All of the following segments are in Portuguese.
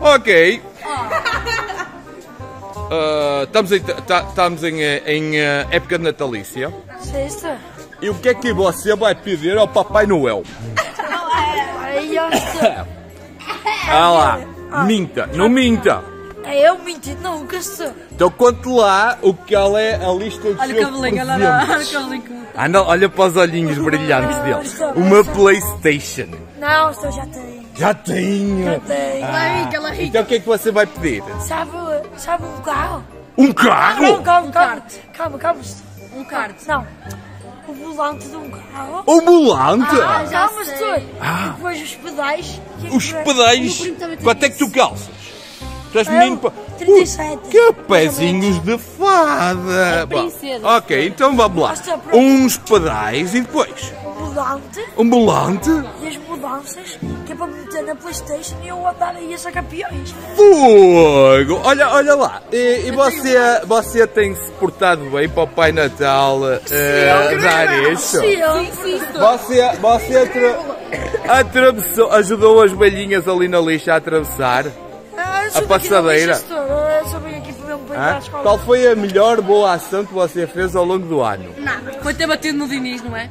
Ok. Estamos em época natalícia. Sexta. E o que é que você vai pedir ao Papai Noel? Ah lá, minta, não minta. Eu menti nunca, senhor. Então conte lá qual é a lista dos seus presentes. Anda, olha para os olhinhos brilhantes dele. Uma PlayStation. Não, senhor, já tem. Já tenho. Já tem. Então o que é que você vai pedir? Sabe um carro? Um carro? Não, calma. Um kart. Não. O volante de um carro. O volante? Calma, senhor. E depois os pedais. Os pedais. Quanto é que tu calças? Tu és menino para... 37. Que pezinhos de fada! princesa. Bom, ok, então vamos lá. Uns pedais e depois? Um volante? E as mudanças que é para meter na PlayStation e eu andar aí a ser campeões. Fogo! Olha lá. E você tem-se portado bem para o Pai Natal dar isso? Sim. Você atravessou, ajudou as velhinhas ali na lixa a atravessar? A passadeira. Qual foi a melhor boa ação que você fez ao longo do ano? Nada. Foi ter batido no Diniz, não é?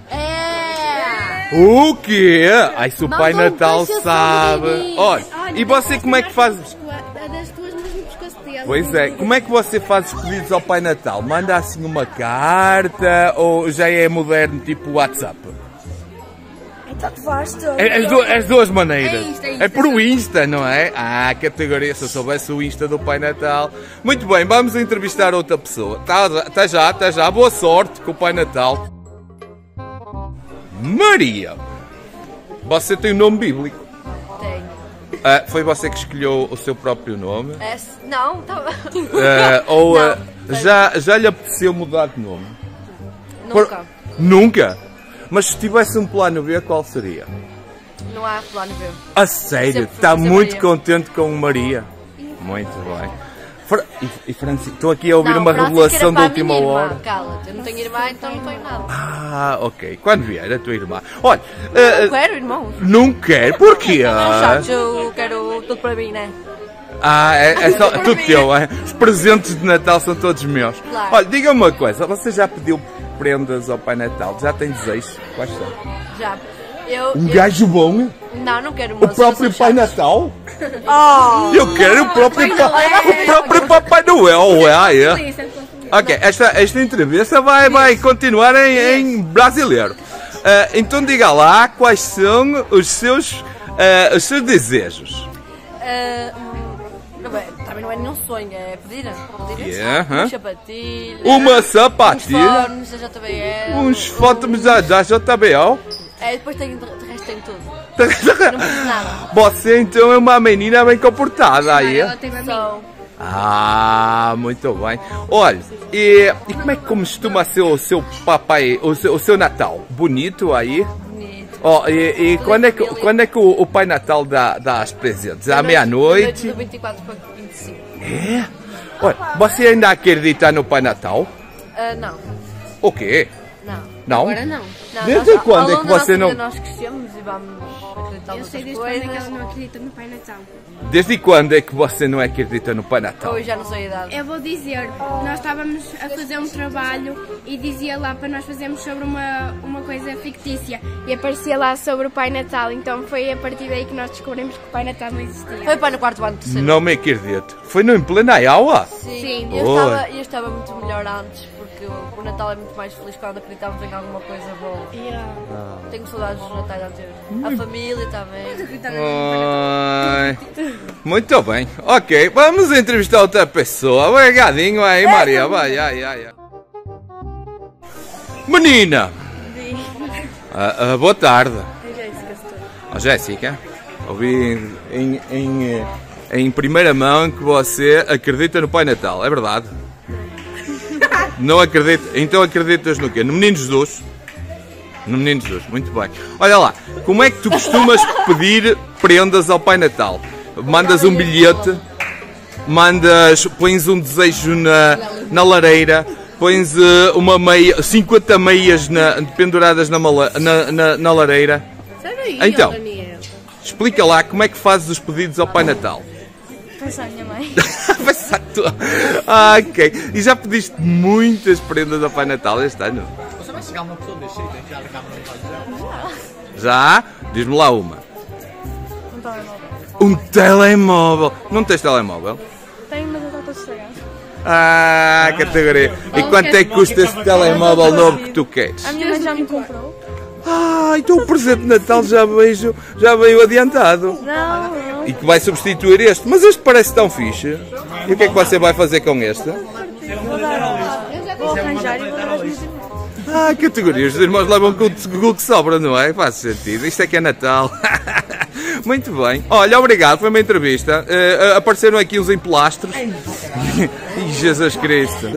O quê? Ai, se o Pai Natal sabe. Olha, e você como é que faz? Das tuas mãos no pescoço dele. Pois é, como é que você faz os pedidos ao Pai Natal? Manda assim uma carta ou já é moderno tipo WhatsApp? Tanto faz, senhor. As duas maneiras. Insta. É por o Insta, não é? Ah, categoria, se eu soubesse o Insta do Pai Natal. Muito bem, vamos entrevistar outra pessoa. Até já. Boa sorte com o Pai Natal. Maria, você tem um nome bíblico? Tenho. Foi você que escolheu o seu próprio nome? Não, estava... Já lhe apeteceu mudar de nome? Nunca. Nunca? Mas se tivesse um plano B, qual seria? Não há plano B. A sério? Sempre Está muito Maria. contente com Maria? Muito bem. E Francisco, estou aqui a ouvir Não, uma Francisco revelação era de para a última minha irmã. hora. Cala-te, eu não tenho irmã, então não tenho nada. Ah, ok. Quando vier a tua irmã. Olha, Não quero, irmão. não quer? Porquê? Chato, eu quero tudo para mim, né? É só tudo teu. Os presentes de Natal são todos meus. Claro. Olha, diga-me uma coisa. Você já pediu prendas ao Pai Natal? Já tem desejos? Quais são? Já. Gajo bom? Não quero O próprio Pai Natal? Eu quero o próprio Papai Noel. Ok, esta entrevista vai continuar em brasileiro. Então diga lá quais são os seus desejos. Também não é nenhum sonho, é pedir Yeah, uma sapatilha. Uma sapatilha. Uns fones da JBL. Uns fotos da JBL. Depois de resto tem tudo. Não preciso nada. Você então é uma menina bem comportada aí. Ela teve a mim. Ah, muito bem. Olha, e como é que costuma ser o seu papai, o seu Natal? Bonito aí? Bonito. E quando é que o Pai Natal dá as presentes? À meia-noite? Do 24 para 25. É? Olha, você ainda acredita no Pai Natal? Não. O quê? Não? Agora não. Desde quando é que você não... Nós crescemos e vamos acreditar Eu sei nessas desde quando é que coisas. ela não acredita no Pai Natal. Desde quando é que você não acredita no Pai Natal? Hoje já não sei a idade. Eu vou dizer, nós estávamos a fazer um trabalho e dizia lá para nós fazermos sobre uma coisa fictícia e aparecia lá sobre o Pai Natal, então foi a partir daí que nós descobrimos que o Pai Natal não existia. Foi para no quarto ano de terceiro. Não me acredito. Foi em plena aula? Sim. Oi. Eu estava muito melhor antes, porque o Natal é muito mais feliz quando acreditamos em alguma coisa boa. Tenho saudades dos Natais anteriores. A família também. Ai, muito bem. Ok, vamos entrevistar outra pessoa. Obrigadinho aí, Maria. Vai. Menina! Boa tarde. Jéssica, ouvi em primeira mão que você acredita no Pai Natal, é verdade? Não acredita? Então acreditas no quê? No Menino Jesus? No Menino Jesus, muito bem. Olha lá, como é que tu costumas pedir prendas ao Pai Natal? Mandas um bilhete, pões um desejo na lareira, pões uma meia, 50 meias penduradas na lareira. Então, explica lá como é que fazes os pedidos ao Pai Natal. Pensar a minha mãe. Pensar a tua. Ah, ok. E já pediste muitas prendas ao Pai Natal este ano? Você vai chegar uma pessoa desse jeito e já ligar para Já? Diz-me lá uma. Um telemóvel. Um telemóvel. Não tens telemóvel? Tenho, mas eu estou todo estragado. Ah, categoria. E quanto é que custa esse telemóvel novo que tu queres? A minha mãe já me comprou. Ah, então o presente de Natal já veio adiantado. Não. E que vai substituir este. Mas este parece tão fixe. E o que é que você vai fazer com este? Vou arranjar e vou dar às minhas irmãs. Ah, categorias. Os irmãos levam com o que sobra, não é? Faz sentido. Isto é que é Natal. Muito bem. Olha, obrigado. Foi uma entrevista. Apareceram aqui os emplastros. E Jesus Cristo.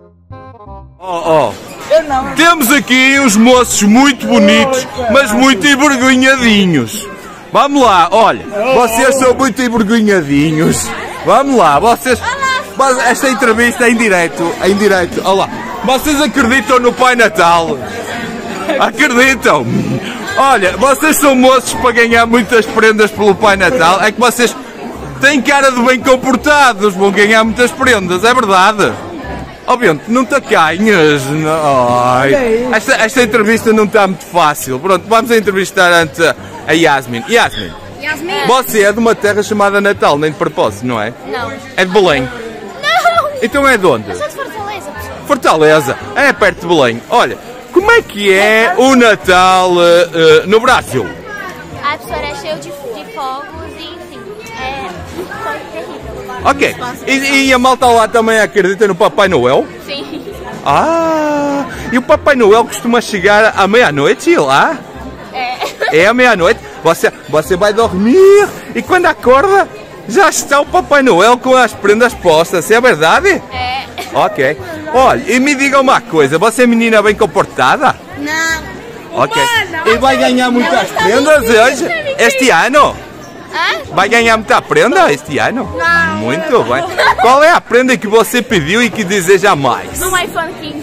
Temos aqui uns moços muito bonitos, mas muito envergonhadinhos. Vamos lá, olha, vocês são muito envergonhadinhos. Vamos lá, vocês... Esta entrevista é em direto, olha lá. Vocês acreditam no Pai Natal? Acreditam? Olha, vocês são moços para ganhar muitas prendas pelo Pai Natal. É que vocês têm cara de bem comportados, vão ganhar muitas prendas, é verdade? Obviamente, não te acanhas. Esta entrevista não está muito fácil. Pronto, vamos entrevistar antes a Yasmin. Yasmin, você é de uma terra chamada Natal, nem de propósito, não é? Não. É de Belém? Não! Então é de onde? Eu sou de Fortaleza, pessoal. Fortaleza, é perto de Belém. Olha, como é que é o Natal no Brasil? A pessoa é cheia de fogos e, enfim, foi terrível. Ok, e a malta lá também acredita no Papai Noel? Sim. Ah, e o Papai Noel costuma chegar à meia-noite lá? É à meia-noite, você vai dormir e quando acorda já está o Papai Noel com as prendas postas, é verdade? É. Ok. Olha, e me diga uma coisa, você é menina bem comportada? Não. Ok. E vai ganhar muitas prendas hoje? Este ano? Hã? Vai ganhar muita prenda este ano? Não. Muito bem. Qual é a prenda que você pediu e que deseja mais? No iPhone 15.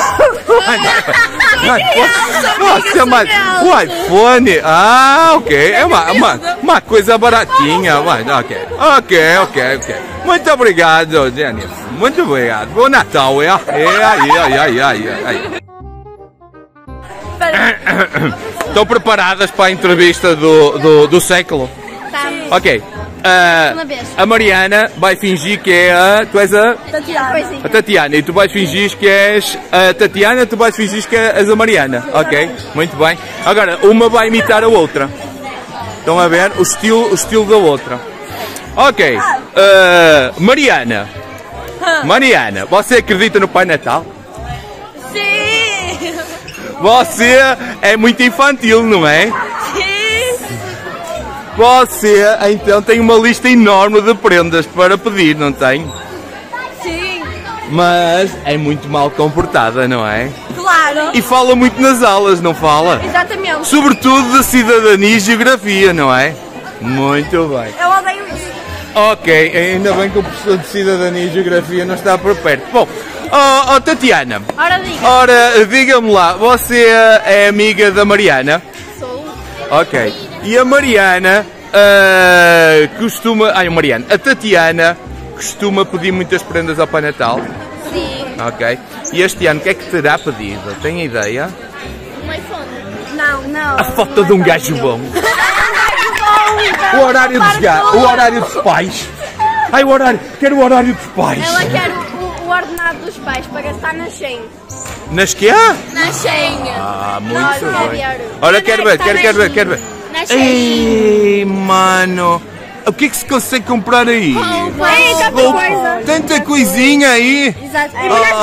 Nossa, mas o iPhone, ok, é uma coisa baratinha, mas ok. Muito obrigado, Jenny. Muito obrigado. Bom Natal, Estão preparadas para a entrevista do século? Ok. A Mariana vai fingir que é a... Tu és a Tatiana. E tu vais fingir que és a Tatiana, tu vais fingir que és a Mariana. Ok, muito bem. Agora, uma vai imitar a outra. Estão a ver? O estilo da outra. Ok. Mariana, você acredita no Pai Natal? Sim! Você é muito infantil, não é? Sim! Você, então, tem uma lista enorme de prendas para pedir, não tem? Sim! Mas é muito mal comportada, não é? Claro! E fala muito nas aulas, não fala? Exatamente! Sobretudo de cidadania e geografia, não é? Muito bem. Eu odeio isso! Ok, ainda bem que o professor de cidadania e geografia não está por perto. Bom, Tatiana. Ora, diga-me lá, você é amiga da Mariana? Sou. Ok. E a Mariana a Tatiana costuma pedir muitas prendas ao Pai Natal? Sim. Ok. E este ano o que é que terá pedido? Tem ideia? Um iPhone. Não! A foto de um gajo bom. O horário dos pais. Ai, quero o horário dos pais. Ela quer o ordenado dos pais para gastar na Shein. Nas quê? Na Shein. Muito bem. Olha, quero ver. Na Shein. Ei, mano. O que é que se consegue comprar aí? Tanta coisinha aí. Exato!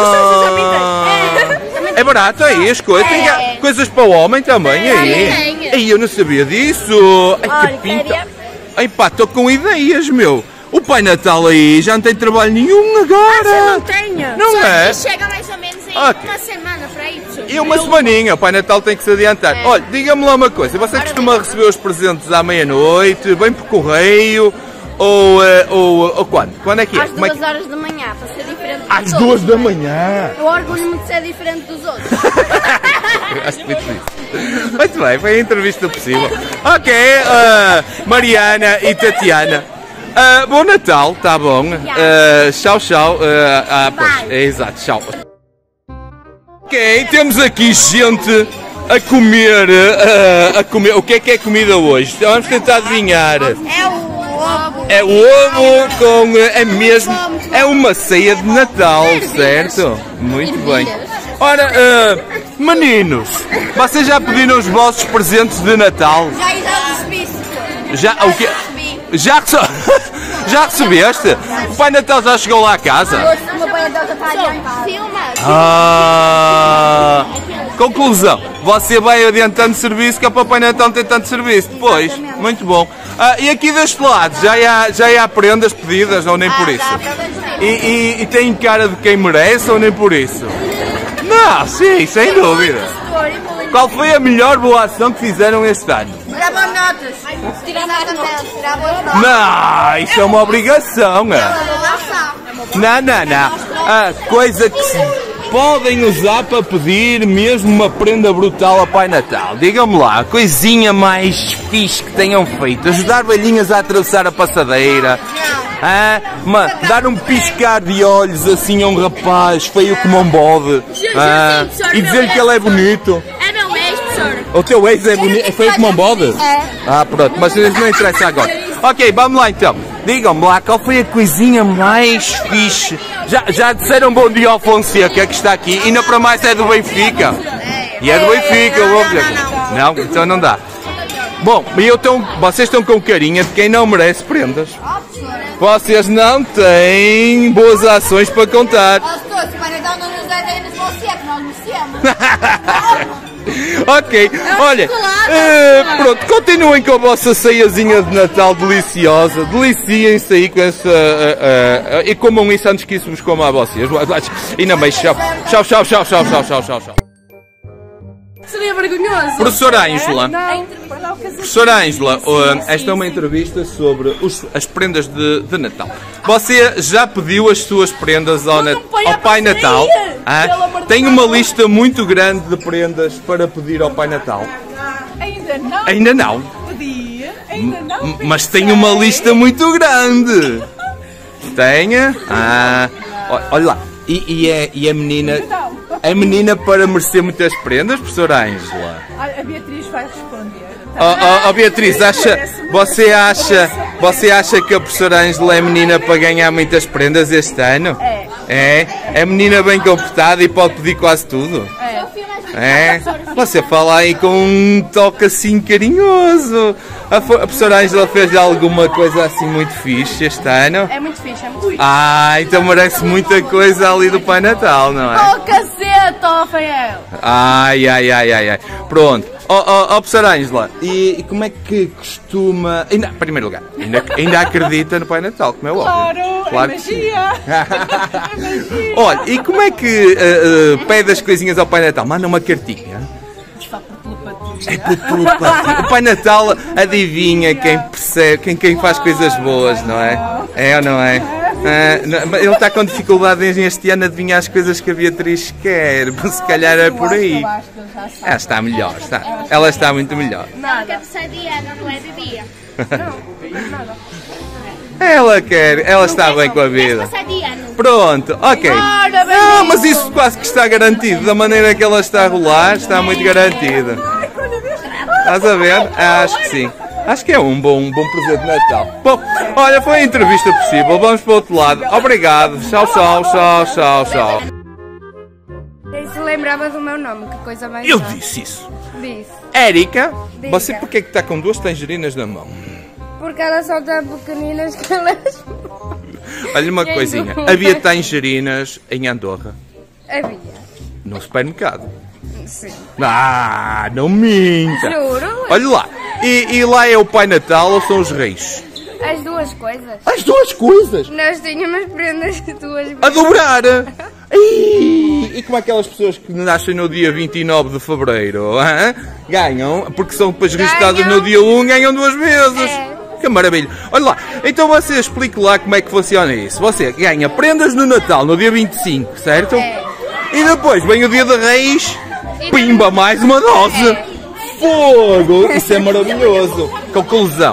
É barato aí as coisas. Tem coisas para o homem também aí. Ei, eu não sabia disso. Ai, que pinta. Ai pá, estou com ideias, meu. O Pai Natal aí já não tem trabalho nenhum agora. Não tenho! Não é? Chega mais ou menos em Ok. uma semana para isso. E uma semaninha, o Pai Natal tem que se adiantar. Olha, diga-me lá uma coisa, você costuma receber os presentes à meia-noite, vem por correio, ou quando? Quando é que é? Às 2 horas da manhã, para ser diferente dos Às outros. 2 da manhã? Eu orgulho-me de ser diferente dos outros. Acho muito isso. Muito bem, foi a entrevista possível. Ok, Mariana e Tatiana. Bom Natal, tá bom. Tchau, tchau. Pois, é exato, tchau. Ok, temos aqui gente a comer. O que é comida hoje? Vamos tentar adivinhar. É o ovo com. É mesmo. É uma ceia de Natal, certo? Muito bem. Ora, meninos, vocês já pediram os vossos presentes de Natal? Já o quê? Já recebeste? O Pai Natal já chegou lá a casa? Conclusão, você vai adiantando serviço que é para o Pai Natal ter tanto serviço. Depois, muito bom. E aqui deste lado, já há prendas pedidas ou nem por isso? E tem cara de quem merece ou nem por isso? Não, sim, sem dúvida. Qual foi a melhor boa ação que fizeram este ano? Tirar boas notas. Tirar boas notas. Não, isso é uma obrigação. Não. Coisa que se podem usar para pedir mesmo uma prenda brutal ao Pai Natal. Digam-me lá, a coisinha mais fixe que tenham feito. Ajudar velhinhas a atravessar a passadeira. Dar um piscar de olhos assim a um rapaz feio como um bode. E dizer-lhe que ele é bonito. É meu ex, professor. O teu ex é bonito? É feio como um bode? É. Pronto, mas isso não interessa agora. Ok, vamos lá então. Digam-me lá, qual foi a coisinha mais fixe? Já disseram bom dia ao Fonseca que está aqui, ainda para mais é do Benfica. E é do Benfica, eu vou dizer. Não, então não dá. Bom, vocês estão com carinha de quem não merece prendas. Vocês não têm boas ações para contar. Ok, olha, pronto, continuem com a vossa ceiazinha de Natal deliciosa, deliciem-se aí com essa, e comam isso antes que isso vos coma a vocês. E não mais, tchau. Seria vergonhoso. Professora Ângela, esta é uma entrevista sobre as prendas de Natal. Você já pediu as suas prendas ao Pai Natal? Tem uma lista muito grande de prendas para pedir ao Pai Natal? Ainda não. Pedi, ainda não. Mas tem uma lista muito grande. Tenha? Olha lá. E a menina... A menina para merecer muitas prendas, professora Ângela? A Beatriz vai responder. Beatriz, você acha que a professora Ângela é menina para ganhar muitas prendas este ano? É menina bem comportada e pode pedir quase tudo? Você fala aí com um toque assim carinhoso. A professora Ângela fez alguma coisa assim muito fixe este ano? É muito fixe, é muito fixe. Então merece muita coisa ali do Pai Natal, não é? Oh, cacete, Rafael! Ai. Pronto. Professora Ângela, e como é que costuma... Em primeiro lugar, ainda acredita no Pai Natal, como é óbvio? Claro, é magia! Olha, e como é que pede as coisinhas ao Pai Natal? Manda uma cartinha? É por telepatia. O Pai Natal adivinha quem percebe, quem faz coisas boas, não é? É ou não é? Ele está com dificuldade este ano a adivinhar as coisas que a Beatriz quer. Se calhar é por aí. Ela está melhor, está. Ela está muito melhor. Não, quer ser Diana, não é de dia. Ela está bem com a vida. Pronto, ok. Não, mas isso quase que está garantido. Da maneira que ela está a rolar, está muito garantido. Estás a ver? Acho que sim. Acho que é um bom presente de Natal. Bom, olha, foi a entrevista possível. Vamos para o outro lado. Obrigado. Tchau. Nem se lembrava do meu nome, que coisa mais. Eu disse isso. Disse. Érica, você porquê é que está com 2 tangerinas na mão? Porque elas são tão pequeninas que elas... Olha uma coisinha. Havia tangerinas em Andorra? Havia. No supermercado? Sim. Não minta. Juro. Olha lá. E lá é o Pai Natal ou são os Reis? As duas coisas. As duas coisas? Nós tínhamos prendas de duas vezes. A dobrar! E como aquelas pessoas que nascem no dia 29 de Fevereiro ganham, porque são depois registradas no dia 1, ganham 2 vezes. Que maravilha! Olha lá, então você explique lá como é que funciona isso. Você ganha prendas no Natal, no dia 25, certo? E depois vem o dia de Reis, pimba, mais uma dose! Fogo! Isso é maravilhoso! Conclusão.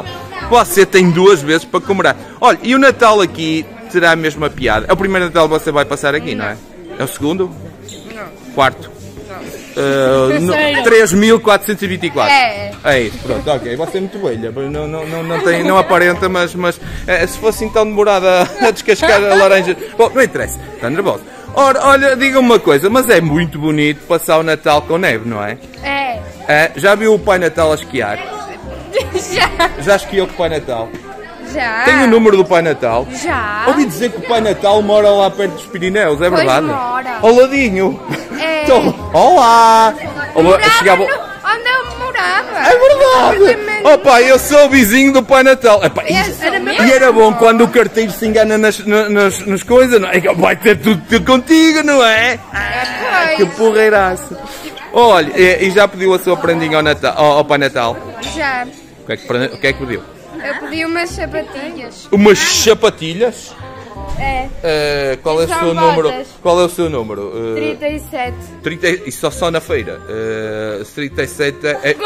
você tem 2 vezes para comemorar. Olha, e o Natal aqui terá a mesma piada. É o primeiro Natal que você vai passar aqui, não é? É o segundo? Não. Quarto? Não. 3.424. É isso, pronto, ok. Você é muito velha, não aparenta, mas se fosse então demorada a descascar a laranja. Bom, não interessa, está nervoso. Ora, olha, diga uma coisa, mas é muito bonito passar o Natal com neve, não é? Já viu o Pai Natal a esquiar? Já esquiou com o Pai Natal? Já. Tem o número do Pai Natal? Já. Ouvi dizer que o Pai Natal mora lá perto dos Pirineus, é verdade? Mora. Ao ladinho. É. Então, olá! Chegava... Onde eu morava. É verdade! Opa, eu sou o vizinho do Pai Natal. Epá, e era bom quando o carteiro se engana nas coisas, não é? Vai ter tudo contigo, não é? Que porreiraço! Olha, e já pediu a sua prendinha ao Pai Natal? Já. O que é que pediu? Eu pedi umas sapatilhas. Umas sapatilhas? Qual é o São seu botas. número? Qual é o seu número? 37. E só na feira. 37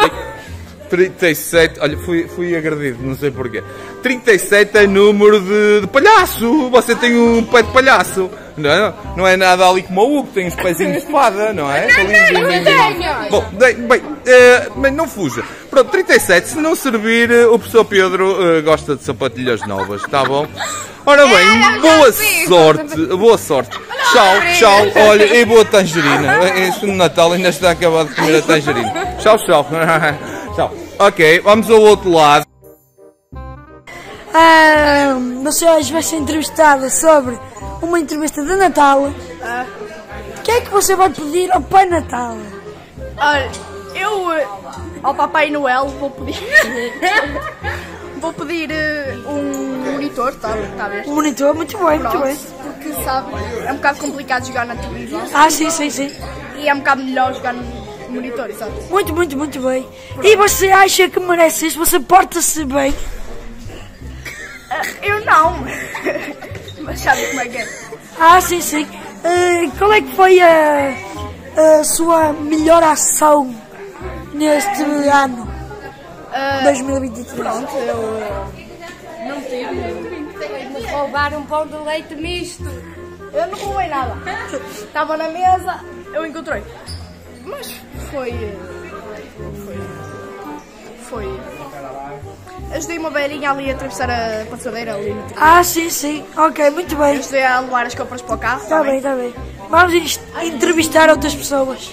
37, olha, fui agredido, não sei porquê. 37 é número de palhaço. Você tem um pé de palhaço. Não é nada ali como o Hugo, tem uns pezinhos de fada, não é? Bom, bem, mas não fuja. Pronto, 37, se não servir, o professor Pedro gosta de sapatilhas novas, tá bom? Ora bem, boa sorte. Tchau, olha, e boa tangerina. Este Natal ainda está acabado de comer a tangerina. Tchau. Tchau. Ok, vamos ao outro lado. Você hoje vai ser entrevistada sobre uma entrevista de Natal. O que é que você vai pedir ao Pai Natal? Olha, eu ao Papai Noel vou pedir um monitor, tá a ver? Um monitor, muito bem, muito bem. Porque sabe, é um bocado complicado jogar na televisão. Sim. E é um bocado melhor jogar no monitor, sabe? Muito bem. E você acha que merece isso? Você porta-se bem? Eu não. Mas sabe como é que é? Sim. Qual é que foi a sua melhor ação neste ano? 2023. Pronto, eu não tive. Roubar um pão de leite misto. Eu não roubei nada. Estava na mesa, eu encontrei. Mas foi. Ajudei uma velhinha ali a atravessar a passadeira ali no Sim. Ok, muito bem. Ajudei a levar as compras para o carro. Está bem. Vamos entrevistar outras pessoas.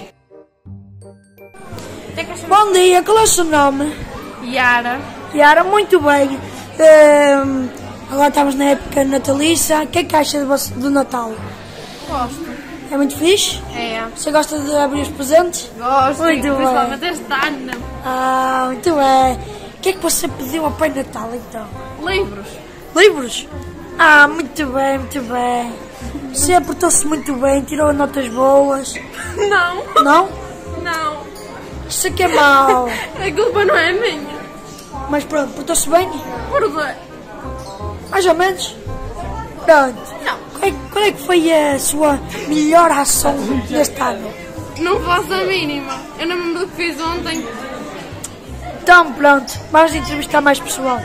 Bom dia, qual é o seu nome? Yara, muito bem. Agora estamos na época natalícia. O que é que acha do Natal? Gosto. É muito fixe? É. Você gosta de abrir os presentes? Gosto, muito principalmente este ano. Muito bem. O que é que você pediu ao Pai Natal então? Livros? Muito bem. Você portou-se muito bem, tirou notas boas. Não. Não? Não. Isso aqui é mau. A culpa não é minha. Mas pronto, portou-se bem? Por quê? Mais ou menos? Pronto. Não. Qual é que foi a sua melhor ação deste ano? Não faço a mínima. Eu não me lembro do que fiz ontem. Então pronto, vamos entrevistar mais pessoal.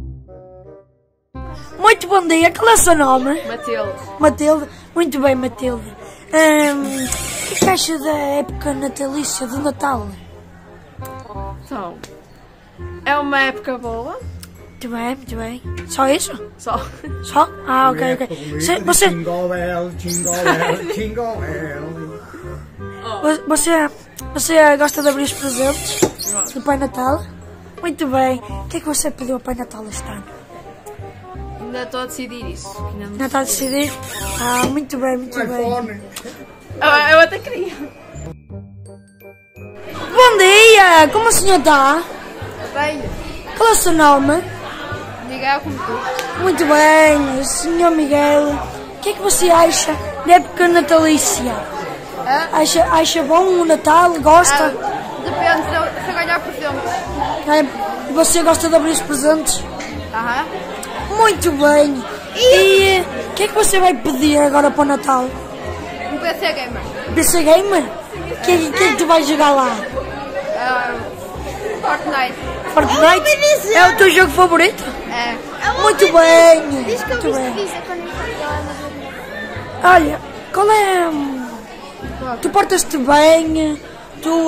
Muito bom dia, qual é o seu nome? Matilde? Muito bem, Matilde. O que acha da época natalícia do Natal? Então, é uma época boa. Muito bem. Só isso? Só. Ok. Você... Você gosta de abrir os presentes do Pai Natal? Muito bem. O que é que você pediu ao Pai Natal este ano? Ainda estou a decidir isso. Ainda está a decidir? Muito bem. Eu até queria. Bom dia! Como o senhor está? Bem. Qual é o seu nome? Miguel, como tu? Muito bem, senhor Miguel. O que é que você acha da época natalícia? Acha bom o Natal? Gosta? Depende se eu ganhar presentes. Você gosta de abrir os presentes? Aham. Muito bem. E o que é que você vai pedir agora para o Natal? Um PC Gamer. PC Gamer? O que é que tu vais jogar lá? Fortnite? É o teu jogo favorito? É. Muito bem. Diz que eu Muito bem. vi quando eu Olha, qual é... Tu portas-te bem, tu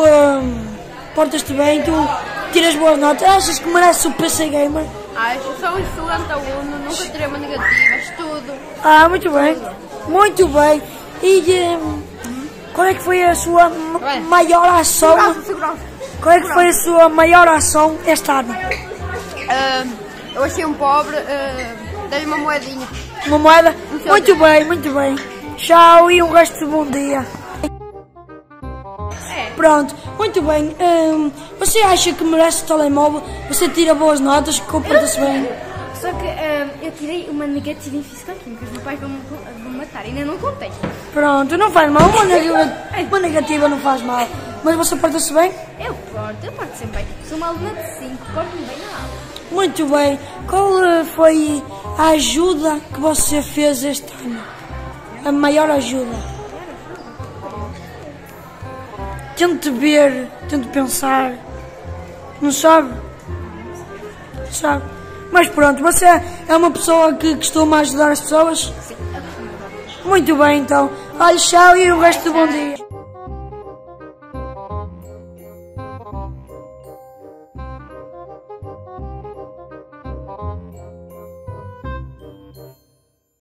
tiras boas notas, achas que mereces o PC Gamer? Acho, sou um excelente aluno, nunca terei uma negativa, estudo. Muito bem, muito bem. E qual é que foi a sua maior ação? Qual é que foi a sua maior ação este ano? Eu achei um pobre, dei-lhe uma moedinha. Uma moeda? Muito bem, muito bem. Tchau e um resto de bom dia. Pronto, muito bem. Você acha que merece o telemóvel? Você tira boas notas, comporta-se bem? Só que eu tirei uma negativa em Física-Química, os meus pais vão me matar, ainda não contei. Pronto, não faz mal, uma negativa não faz mal. Mas você porta-se bem? Eu porto sempre bem. Sou uma aluna de 5, porto-me bem na aula. Muito bem. Qual foi a ajuda que você fez este ano? A maior ajuda? Tente ver, tente pensar. Não sabe? Sabe? Mas pronto, você é uma pessoa que costuma ajudar as pessoas? Sim. Muito bem, então. Olha, tchau e o resto do bom dia.